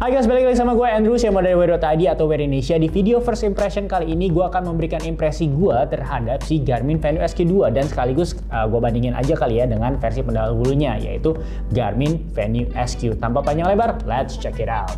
Hai guys, balik lagi sama gue Andrew, saya dari Wear.id atau Wear Indonesia. Di video first impression kali ini gue akan memberikan impresi gue terhadap si Garmin Venue SQ2 dan sekaligus gue bandingin aja kali ya dengan versi pendahulunya, yaitu Garmin Venue SQ. Tanpa panjang lebar, let's check it out.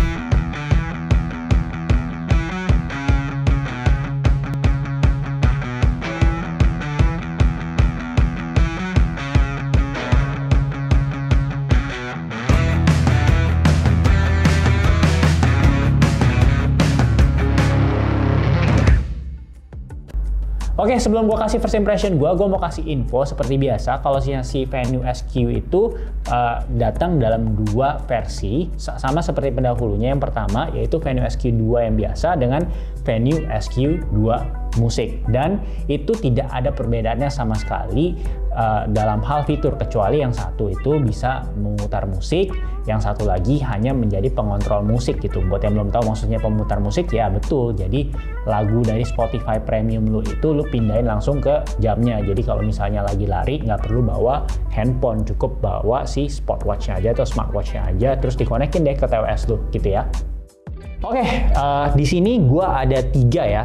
Oke, sebelum gue kasih first impression gue mau kasih info seperti biasa. Kalau si Venue SQ itu datang dalam dua versi, sama seperti pendahulunya. Yang pertama yaitu Venue SQ2 yang biasa dengan Venue SQ2 musik, dan itu tidak ada perbedaannya sama sekali dalam hal fitur, kecuali yang satu itu bisa memutar musik, yang satu lagi hanya menjadi pengontrol musik gitu. Buat yang belum tahu maksudnya pemutar musik, ya betul, jadi lagu dari Spotify Premium lu itu lu pindahin langsung ke jamnya. Jadi kalau misalnya lagi lari nggak perlu bawa handphone, cukup bawa si Spotwatch-nya aja atau Smartwatch-nya aja, terus dikonekin deh ke TWS lu gitu ya. Oke, di sini gua ada tiga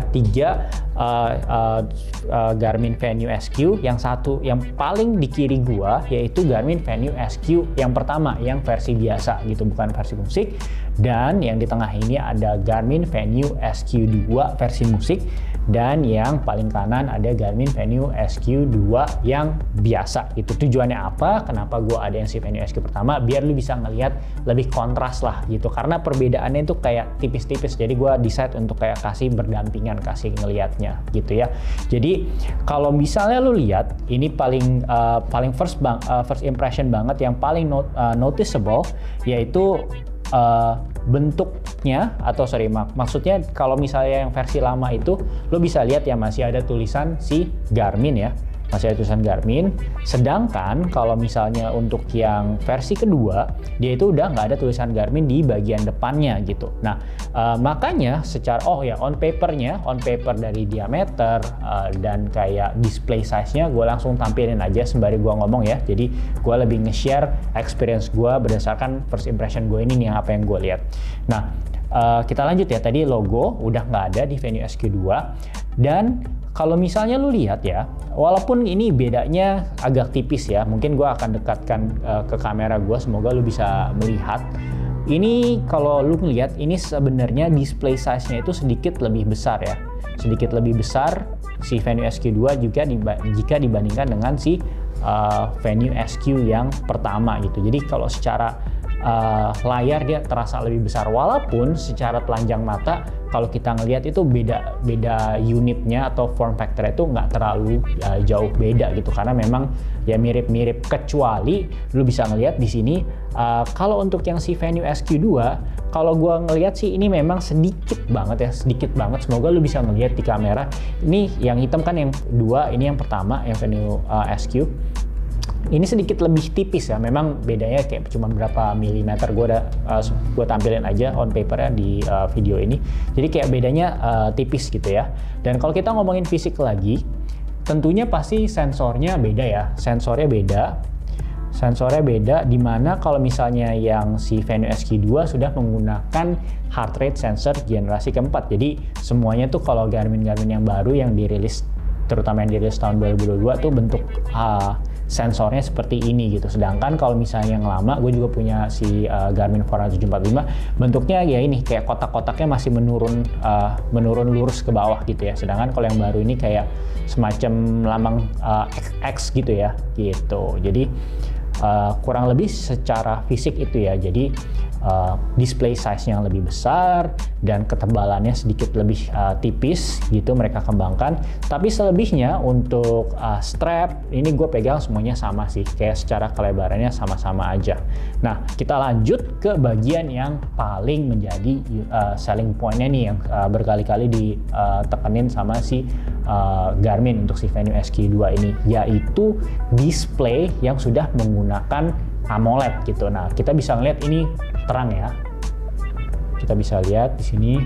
Garmin Venue SQ. Yang satu, yang paling di kiri gua, yaitu Garmin Venue SQ yang pertama, yang versi biasa gitu, bukan versi musik. Dan yang di tengah ini ada Garmin Venue SQ2 versi musik. Dan yang paling kanan ada Garmin Venue SQ2 yang biasa. Itu tujuannya apa? Kenapa gua ada yang si Venue SQ pertama? Biar lu bisa ngelihat lebih kontras lah gitu. Karena perbedaannya itu kayak tipis-tipis. Jadi gua decide untuk kayak kasih berdampingan, kasih ngelihatnya gitu ya. Jadi kalau misalnya lu lihat, ini paling first impression banget, yang paling noticeable, yaitu bentuknya, atau maksudnya kalau misalnya yang versi lama itu lo bisa lihat ya, masih ada tulisan si Garmin ya, masih ada tulisan Garmin. Sedangkan kalau misalnya untuk yang versi kedua, dia itu udah nggak ada tulisan Garmin di bagian depannya gitu. Nah makanya secara on paper dari diameter dan kayak display size-nya gue langsung tampilin aja sembari gue ngomong ya. Jadi gue lebih nge-share experience gue berdasarkan first impression gue ini nih, apa yang gue lihat. Nah kita lanjut ya, tadi logo udah nggak ada di Venue SQ2. Dan kalau misalnya lu lihat ya, walaupun ini bedanya agak tipis ya, mungkin gue akan dekatkan ke kamera gue, semoga lu bisa melihat. Ini kalau lu ngelihat, ini sebenarnya display size-nya itu sedikit lebih besar ya, sedikit lebih besar si Venue SQ2 juga jika dibandingkan dengan si Venue SQ yang pertama gitu. Jadi kalau secara layar dia terasa lebih besar, walaupun secara telanjang mata kalau kita ngelihat itu beda unitnya atau form factor itu nggak terlalu jauh beda gitu, karena memang ya mirip-mirip, kecuali lu bisa ngelihat di sini kalau untuk yang si Venue SQ2, kalau gua ngelihat sih ini memang sedikit banget ya, sedikit banget. Semoga lu bisa ngelihat di kamera. Ini yang hitam kan yang kedua, ini yang pertama yang Venue SQ. Ini sedikit lebih tipis ya, memang bedanya kayak cuma berapa milimeter. Gue tampilin aja on paper ya di video ini. Jadi kayak bedanya tipis gitu ya. Dan kalau kita ngomongin fisik lagi, tentunya pasti sensornya beda ya. Sensornya beda, dimana kalau misalnya yang si Venue SQ2 sudah menggunakan heart rate sensor generasi keempat. Jadi semuanya tuh kalau Garmin yang baru yang dirilis, terutama yang dirilis tahun 2022 tuh bentuk sensornya seperti ini gitu. Sedangkan kalau misalnya yang lama, gue juga punya si Garmin Forerunner 745, bentuknya ya ini kayak kotak-kotaknya masih menurun lurus ke bawah gitu ya. Sedangkan kalau yang baru ini kayak semacam lambang X gitu ya gitu. Jadi kurang lebih secara fisik itu ya. Jadi display size-nya lebih besar dan ketebalannya sedikit lebih tipis gitu mereka kembangkan. Tapi selebihnya untuk strap ini gue pegang semuanya sama sih, kayak secara kelebarannya sama-sama aja. Nah kita lanjut ke bagian yang paling menjadi selling point-nya nih, yang berkali-kali ditekenin sama si Garmin untuk si Venue SQ2 ini, yaitu display yang sudah menggunakan AMOLED gitu. Nah kita bisa ngeliat ini terang ya, kita bisa lihat di sini.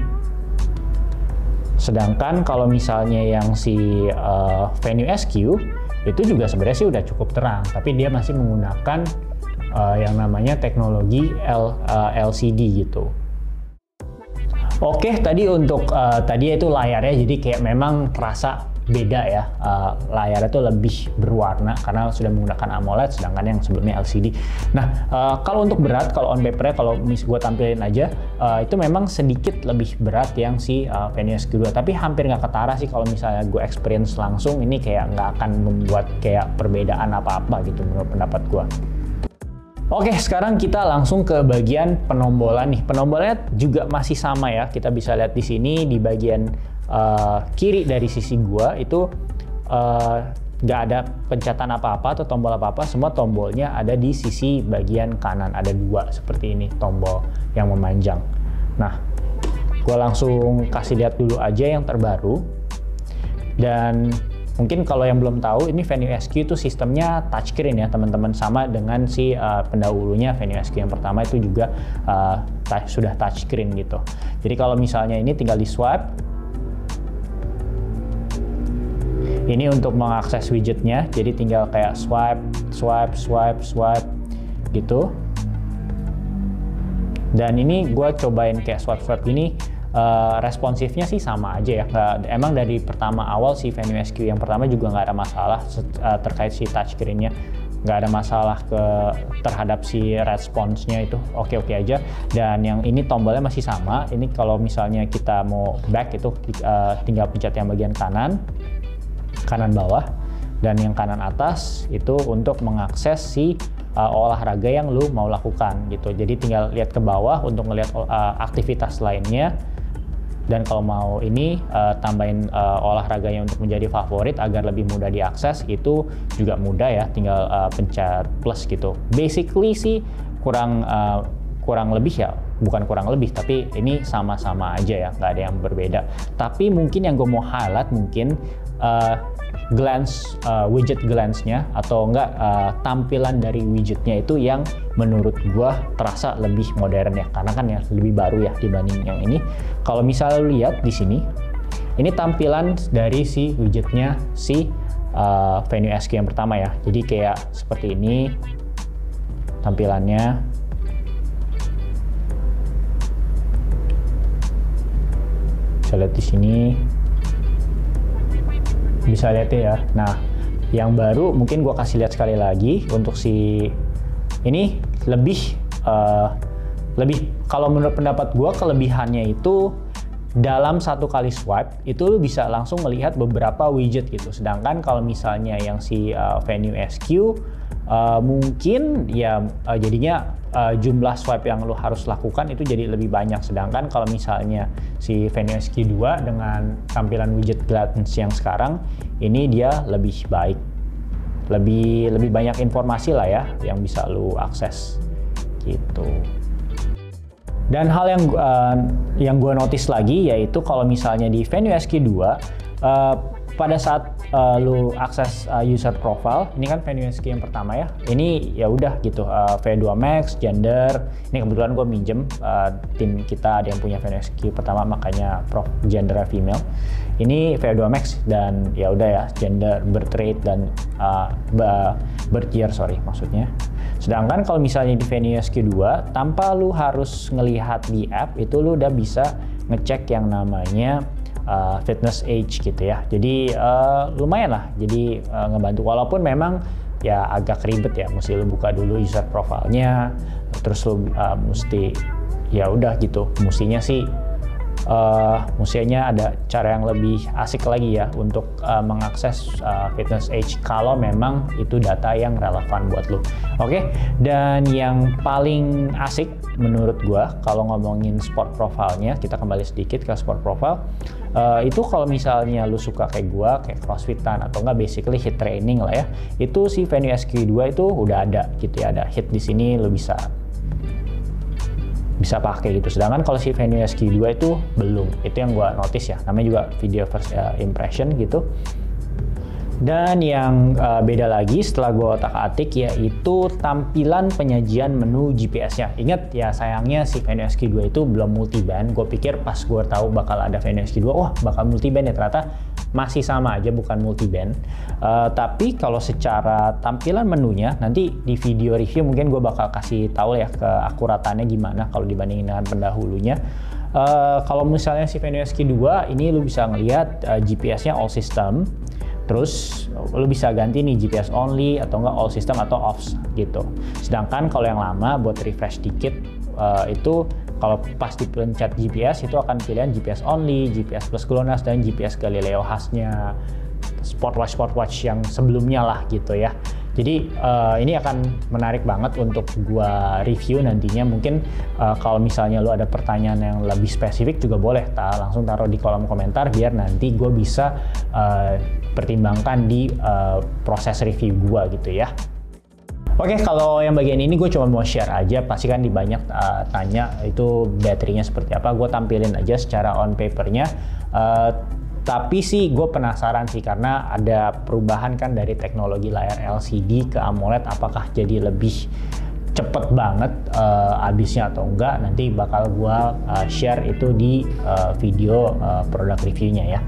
Sedangkan kalau misalnya yang si Venue SQ itu juga sebenarnya sih udah cukup terang, tapi dia masih menggunakan yang namanya teknologi LCD gitu. Oke, tadi untuk tadi itu layarnya, jadi kayak memang terasa beda ya, layarnya tuh lebih berwarna karena sudah menggunakan AMOLED, sedangkan yang sebelumnya LCD. Nah, kalau untuk berat, kalau on paper gue tampilin aja, itu memang sedikit lebih berat yang si Venue SQ2, tapi hampir nggak ketara sih kalau misalnya gue experience langsung, ini kayak nggak akan membuat kayak perbedaan apa-apa gitu menurut pendapat gue. Oke, sekarang kita langsung ke bagian penombolan nih. Penombolnya juga masih sama ya. Kita bisa lihat di sini di bagian kiri dari sisi gua itu nggak ada pencatan apa-apa atau tombol apa-apa. Semua tombolnya ada di sisi bagian kanan. Ada dua seperti ini tombol yang memanjang. Nah, gua langsung kasih lihat dulu aja yang terbaru. Dan mungkin kalau yang belum tahu, ini Venue SQ itu sistemnya touchscreen ya teman-teman, sama dengan si pendahulunya Venue SQ yang pertama itu juga sudah touchscreen gitu. Jadi kalau misalnya ini tinggal di swipe, ini untuk mengakses widgetnya, jadi tinggal kayak swipe gitu. Dan ini gue cobain kayak swipe ini. Responsifnya sih sama aja ya, emang dari pertama awal si Venue SQ yang pertama juga nggak ada masalah terkait si touchscreen-nya, nggak ada masalah terhadap si response-nya, itu oke-oke aja. Dan yang ini tombolnya masih sama, ini kalau misalnya kita mau back itu tinggal pencet yang bagian kanan bawah, dan yang kanan atas itu untuk mengakses si olahraga yang lu mau lakukan gitu. Jadi tinggal lihat ke bawah untuk melihat aktivitas lainnya. Dan kalau mau ini tambahin olahraganya untuk menjadi favorit agar lebih mudah diakses, itu juga mudah ya, tinggal pencet plus gitu. Basically sih kurang lebih ya, bukan kurang lebih, tapi ini sama-sama aja ya, nggak ada yang berbeda. Tapi mungkin yang gue mau highlight mungkin widget glance-nya atau enggak tampilan dari widgetnya itu yang menurut gua terasa lebih modern ya, karena kan ya lebih baru ya dibanding yang ini. Kalau misalnya lu lihat di sini, ini tampilan dari si widgetnya si Venue SQ yang pertama ya. Jadi kayak seperti ini tampilannya. Bisa lihat di sini. Bisa lihat ya. Nah, yang baru mungkin gua kasih lihat sekali lagi untuk si ini lebih kalau menurut pendapat gua kelebihannya itu dalam satu kali swipe itu lu bisa langsung melihat beberapa widget gitu. Sedangkan kalau misalnya yang si Venue SQ mungkin ya jadinya jumlah swipe yang lu harus lakukan itu jadi lebih banyak. Sedangkan kalau misalnya si Venue SQ2 dengan tampilan widget glance yang sekarang ini dia lebih baik, lebih banyak informasi lah ya yang bisa lu akses gitu. Dan hal yang gue notice lagi yaitu kalau misalnya di Venue SQ2 pada saat lu akses user profile, ini kan Venue SQ yang pertama ya, ini ya udah gitu V2 Max, gender, ini kebetulan gue minjem tim kita ada yang punya Venue SQ pertama makanya gendernya female, ini V2 Max dan ya udah ya gender, birth rate dan birth year maksudnya. Sedangkan kalau misalnya di Venue SQ2 tanpa lu harus ngelihat di app itu lu udah bisa ngecek yang namanya fitness age gitu ya. Jadi lumayan lah, jadi ngebantu walaupun memang ya agak ribet ya, mesti lu buka dulu user profile-nya, terus lu mesti ya udah gitu, mestinya ada cara yang lebih asik lagi ya untuk mengakses fitness age kalau memang itu data yang relevan buat lu. Oke, dan yang paling asik menurut gua kalau ngomongin sport profile-nya, kita kembali sedikit ke sport profile. Itu kalau misalnya lu suka kayak gua, kayak crossfitan atau enggak basically hit training lah ya, itu si Venue SQ2 itu udah ada gitu ya, ada hit di sini lu bisa pakai gitu. Sedangkan kalau si Venue SQ2 itu belum. Itu yang gua notice ya, namanya juga video first impression gitu. Dan yang beda lagi setelah gue otak-atik yaitu tampilan penyajian menu GPS-nya. Ingat ya, sayangnya si Venue SQ2 itu belum multiband. Gue pikir pas gue tahu bakal ada Venue SQ2, wah bakal multiband ya, ternyata masih sama aja, bukan multi-band. Tapi kalau secara tampilan menunya, nanti di video review mungkin gue bakal kasih tahu ya keakuratannya gimana kalau dibandingin dengan pendahulunya. Kalau misalnya si Venue SQ2 ini lu bisa ngelihat GPS-nya all system. Terus lo bisa ganti nih GPS only atau enggak all system atau off gitu. Sedangkan kalau yang lama buat refresh dikit itu kalau pas dipencet GPS itu akan pilihan GPS only, GPS plus GLONASS dan GPS Galileo khasnya Sportwatch yang sebelumnya lah gitu ya. Jadi ini akan menarik banget untuk gua review nantinya. Mungkin kalau misalnya lu ada pertanyaan yang lebih spesifik juga boleh langsung taruh di kolom komentar biar nanti gue bisa pertimbangkan di proses review gua gitu ya. Oke, kalau yang bagian ini gue cuma mau share aja, pasti kan di banyak tanya itu baterainya seperti apa. Gue tampilin aja secara on papernya. Tapi sih gue penasaran sih karena ada perubahan kan dari teknologi layar LCD ke AMOLED, apakah jadi lebih cepet banget habisnya atau enggak. Nanti bakal gue share itu di video produk reviewnya ya.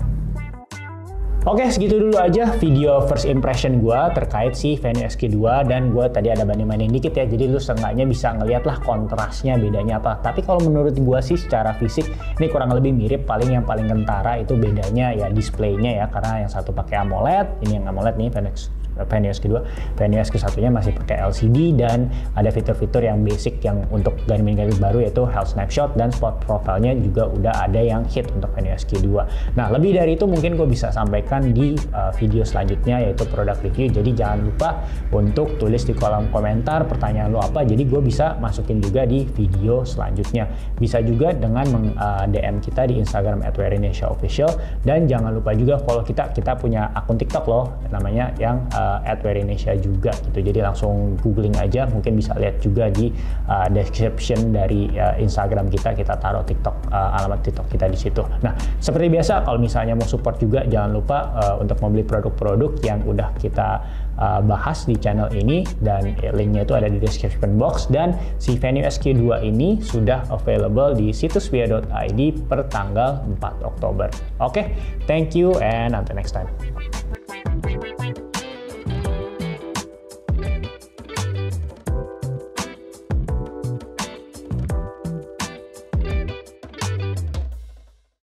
Oke, segitu dulu aja video first impression gue terkait si Venue SQ2, dan gue tadi ada banding-banding dikit ya, jadi lu setengahnya bisa ngeliat lah kontrasnya bedanya apa. Tapi kalau menurut gue sih secara fisik ini kurang lebih mirip, paling yang paling kentara itu bedanya ya displaynya ya, karena yang satu pakai AMOLED, ini yang AMOLED nih Venue SQ2, Venue SQ1-nya masih pakai LCD, dan ada fitur-fitur yang basic yang untuk Garmin baru yaitu Health Snapshot dan Spot Profile-nya juga udah ada yang hit untuk Venue SQ2. Nah, lebih dari itu mungkin gue bisa sampaikan di video selanjutnya yaitu produk review. Jadi jangan lupa untuk tulis di kolom komentar pertanyaan lo apa, jadi gue bisa masukin juga di video selanjutnya. Bisa juga dengan DM kita di Instagram @werinesiaofficial, dan jangan lupa juga follow kita punya akun TikTok loh namanya yang @werinesiaofficial juga gitu. Jadi langsung googling aja, mungkin bisa lihat juga di description dari Instagram kita taruh TikTok, alamat TikTok kita di situ. Nah, seperti biasa kalau misalnya mau support juga jangan lupa untuk membeli produk-produk yang udah kita bahas di channel ini, dan linknya itu ada di description box. Dan si Venue SQ2 ini sudah available di situs via.id per tanggal 4 Oktober. Oke, thank you and until next time.